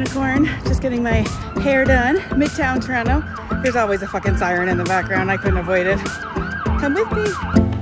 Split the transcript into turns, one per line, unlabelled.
TorontoUnicorn, just getting my hair done, Midtown Toronto. There's always a fucking siren in the background, I couldn't avoid it. Come with me.